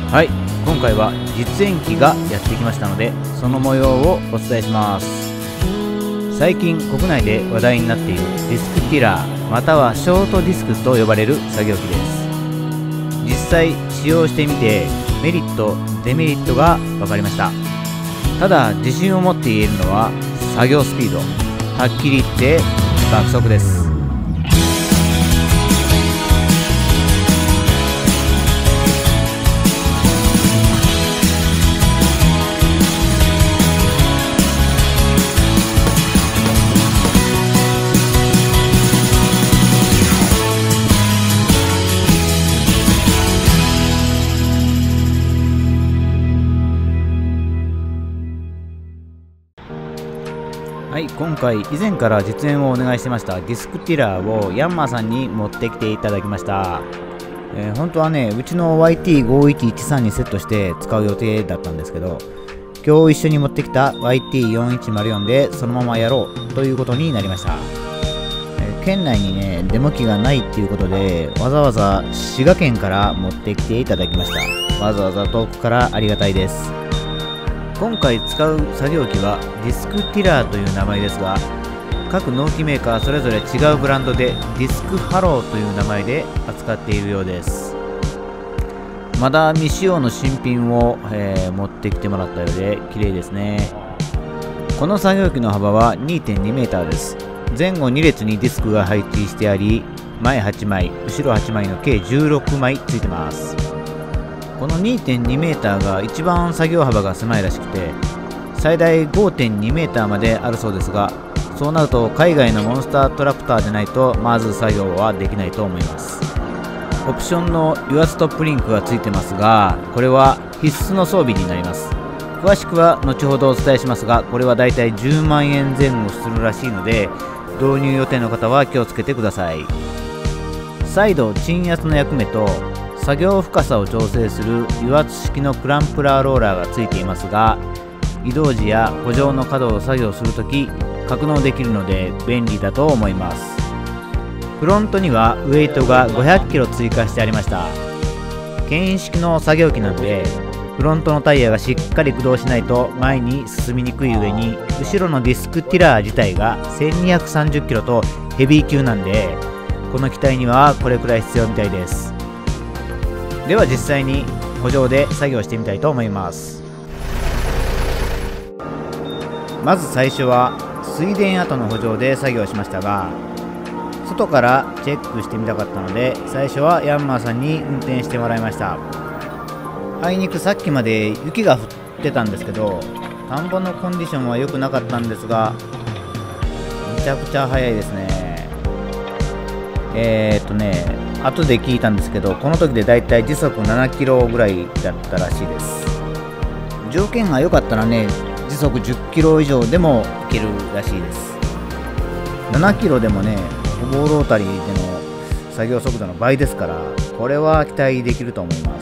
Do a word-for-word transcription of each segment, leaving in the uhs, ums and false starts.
はい、今回は実演機がやってきましたので、その模様をお伝えします。最近国内で話題になっているディスクティラーまたはショートディスクと呼ばれる作業機です。実際使用してみてメリットデメリットが分かりました。ただ自信を持って言えるのは作業スピード、はっきり言って爆速です。はい、今回以前から実演をお願いしてましたディスクティラーをヤンマーさんに持ってきていただきました。えー、本当はね、うちの ワイティーごいちいちさん にセットして使う予定だったんですけど、今日一緒に持ってきた ワイティーよんいちまるよん でそのままやろうということになりました。えー、県内にねデモ機がないっていうことで、わざわざ滋賀県から持ってきていただきました。わざわざ遠くからありがたいです。今回使う作業機はディスクティラーという名前ですが、各納期メーカーそれぞれ違うブランドでディスクハローという名前で扱っているようです。まだ未使用の新品を、えー、持ってきてもらったようで綺麗ですね。この作業機の幅は にてんにメーターです。前後に列にディスクが配置してあり、前はちまい後ろはちまいの計じゅうろくまいついてます。この にてんにメーターが一番作業幅が狭いらしくて、最大 ごてんにメーターまであるそうですが、そうなると海外のモンスタートラクターでないとまず作業はできないと思います。オプションのユアストップリンクがついてますが、これは必須の装備になります。詳しくは後ほどお伝えしますが、これはだいたいじゅうまんえんぜん後するらしいので、導入予定の方は気をつけてください。再度鎮圧の役目と作業深さを調整する油圧式のクランプラーローラーがついていますが、移動時や補助の角を作業するとき格納できるので便利だと思います。フロントにはウエイトが ごひゃくキロ 追加してありました。牽引式の作業機なんで、フロントのタイヤがしっかり駆動しないと前に進みにくい上に、後ろのディスクティラー自体が せんにひゃくさんじゅっキロ とヘビー級なんで、この機体にはこれくらい必要みたいです。では実際に補助で作業してみたいと思います。まず最初は水田跡の補助で作業しましたが、外からチェックしてみたかったので、最初はヤンマーさんに運転してもらいました。あいにくさっきまで雪が降ってたんですけど、田んぼのコンディションは良くなかったんですが、めちゃくちゃ速いですね。えーっとね後で聞いたんですけど、この時でだいたい時速ななキロぐらいだったらしいです。条件が良かったらね、時速じゅっキロ以上でもいけるらしいです。ななキロでもね、ほぼロータリーでの作業速度の倍ですから、これは期待できると思います。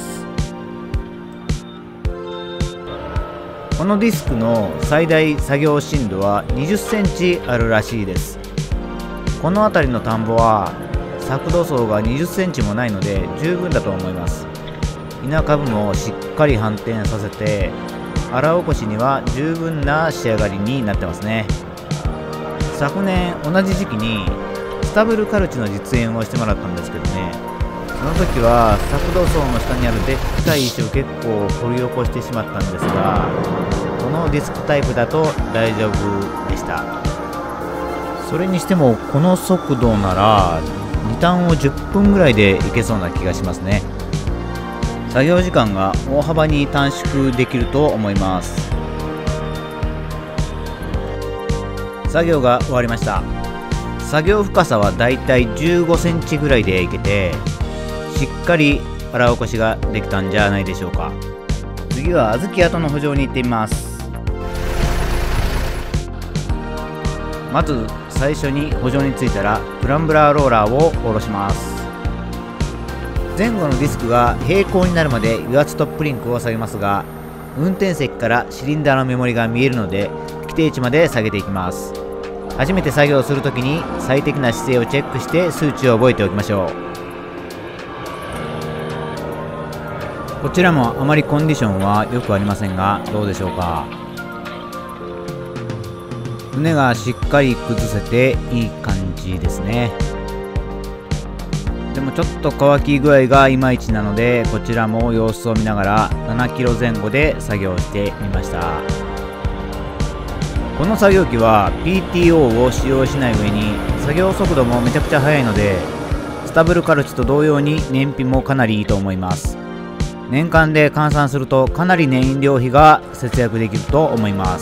このディスクの最大作業深度はにじゅっセンチあるらしいです。この辺りの田んぼは作土層がにじゅっセンチもないので十分だと思います。稲株もしっかり反転させて、荒起こしには十分な仕上がりになってますね。昨年同じ時期にスタブルカルチの実演をしてもらったんですけどね、その時は作土層の下にあるでっかい石を結構掘り起こしてしまったんですが、このディスクタイプだと大丈夫でした。それにしてもこの速度ならにターンをじゅっぷんぐらいでいけそうな気がしますね。作業時間が大幅に短縮できると思います。作業が終わりました。作業深さはだいたいじゅうごセンチぐらいでいけて、しっかり荒起こしができたんじゃないでしょうか。次は小豆跡の補助に行ってみます。まず最初に補助についたらクランブラーローラーを下ろします。前後のディスクが平行になるまで油圧トップリンクを下げますが、運転席からシリンダーのメモリが見えるので規定値まで下げていきます。初めて作業するときに最適な姿勢をチェックして数値を覚えておきましょう。 こちらもあまりコンディションは良くありませんが、どうでしょうか。畝がしっかり崩せていい感じですね。でもちょっと乾き具合がいまいちなので、こちらも様子を見ながらななキロぜん後で作業してみました。この作業機は ピーティーオー を使用しない上に作業速度もめちゃくちゃ速いので、スタブルカルチと同様に燃費もかなりいいと思います。年間で換算するとかなり燃料費が節約できると思います。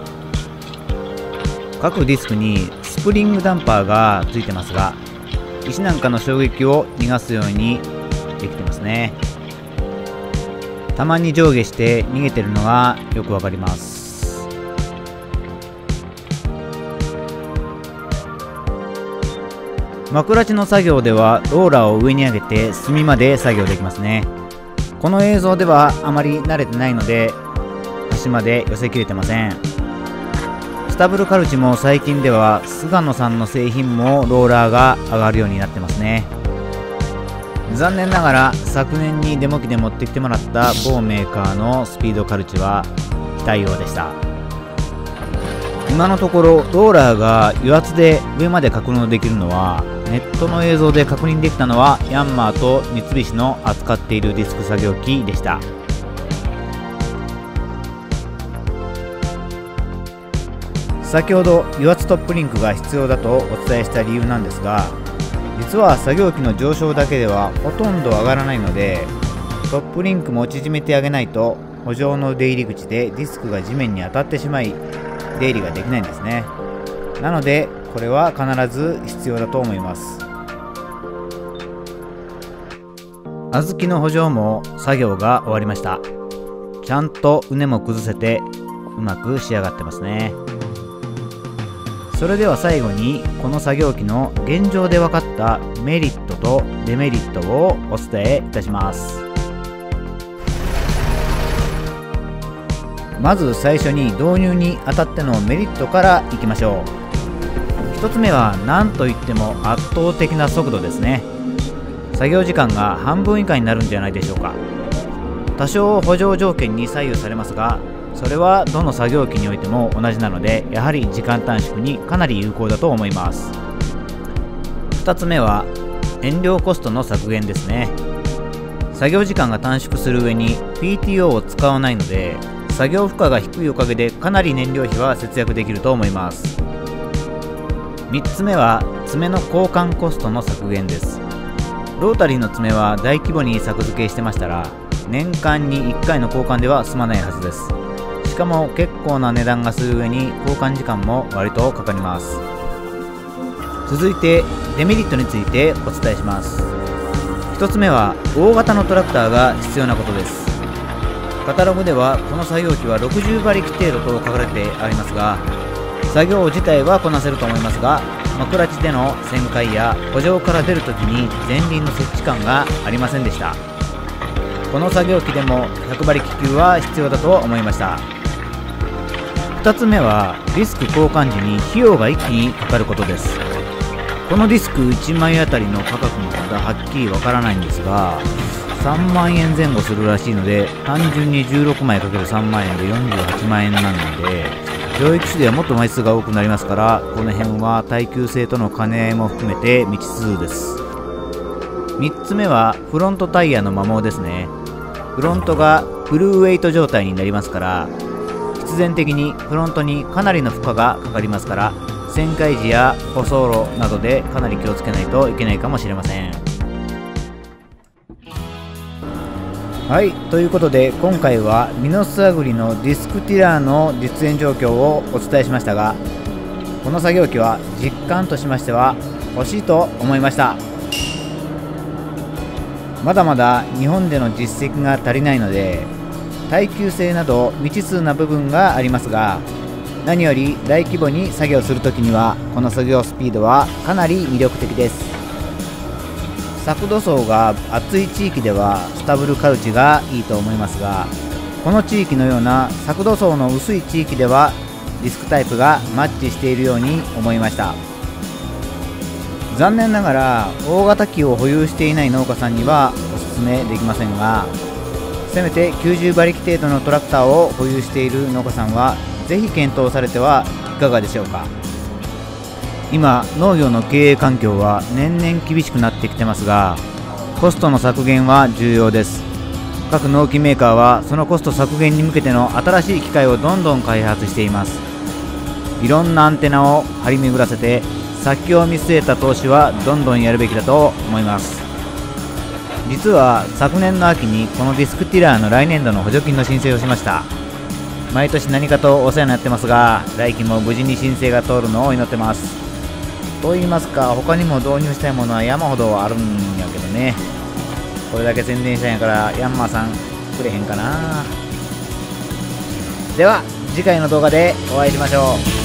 各ディスクにスプリングダンパーがついてますが、石なんかの衝撃を逃がすようにできてますね。たまに上下して逃げてるのがよくわかります。枕地の作業ではローラーを上に上げて隅まで作業できますね。この映像ではあまり慣れてないので端まで寄せきれてません。スタブルカルチも最近では菅野さんの製品もローラーが上がるようになってますね。残念ながら昨年にデモ機で持ってきてもらった某メーカーのスピードカルチは非対応でした。今のところローラーが油圧で上まで格納できるのは、ネットの映像で確認できたのはヤンマーと三菱の扱っているディスク作業機でした。先ほど油圧トップリンクが必要だとお伝えした理由なんですが、実は作業機の上昇だけではほとんど上がらないので、トップリンクも縮めてあげないと補助の出入り口でディスクが地面に当たってしまい出入りができないんですね。なのでこれは必ず必要だと思います。小豆の補助も作業が終わりました。ちゃんと畝も崩せてうまく仕上がってますね。それでは最後にこの作業機の現状で分かったメリットとデメリットをお伝えいたします。まず最初に導入にあたってのメリットからいきましょう。ひとつめは何といっても圧倒的な速度ですね。作業時間が半分以下になるんじゃないでしょうか。多少補助条件に左右されますが、それはどの作業機においても同じなので、やはり時間短縮にかなり有効だと思います。ふたつめは燃料コストの削減ですね。作業時間が短縮する上に ピーティーオー を使わないので、作業負荷が低いおかげでかなり燃料費は節約できると思います。みっつめは爪の交換コストの削減です。ロータリーの爪は大規模に作付けしてましたら、年間にいっかいの交換では済まないはずです。しかも結構な値段がする上に交換時間も割とかかります。続いてデメリットについてお伝えします。ひとつめは大型のトラクターが必要なことです。カタログではこの作業機はろくじゅうばりき程度と書かれてありますが、作業自体はこなせると思いますが、枕地での旋回や補助から出るときに前輪の設置感がありませんでした。この作業機でもひゃくばり気球は必要だと思いました。ふたつめはディスク交換時に費用が一気にかかることです。このディスクいちまいあたりの価格もまだはっきりわからないんですが、さんまんえんぜん後するらしいので、単純にじゅうろくまいかけるさんまんえんでよんじゅうはちまんえんなので、上位機種ではもっと枚数が多くなりますから、この辺は耐久性との兼ね合いも含めて未知数です。みっつめはフロントタイヤの摩耗ですね。フロントがフルウェイト状態になりますから、必然的にフロントにかなりの負荷がかかりますから、旋回時や舗装路などでかなり気をつけないといけないかもしれません。はい、ということで今回はミノスアグリのディスクティラーの実演状況をお伝えしましたが、この作業機は実感としましては欲しいと思いました。まだまだ日本での実績が足りないので、耐久性など未知数な部分がありますが、何より大規模に作業するときにはこの作業スピードはかなり魅力的です。作土層が厚い地域ではスタブルカルチがいいと思いますが、この地域のような作土層の薄い地域ではディスクタイプがマッチしているように思いました。残念ながら大型機を保有していない農家さんにはおすすめできませんが、 せめてきゅうじゅう馬力程度のトラクターを保有している農家さんはぜひ検討されてはいかがでしょうか。今農業の経営環境は年々厳しくなってきてますが、コストの削減は重要です。各農機メーカーはそのコスト削減に向けての新しい機械をどんどん開発しています。いろんなアンテナを張り巡らせて先を見据えた投資はどんどんやるべきだと思います。実は昨年の秋にこのディスクティラーの来年度の補助金の申請をしました。毎年何かとお世話になってますが、来期も無事に申請が通るのを祈ってます。と言いますか、他にも導入したいものは山ほどあるんやけどね。これだけ宣伝したんやからヤンマーさんくれへんかな。では次回の動画でお会いしましょう。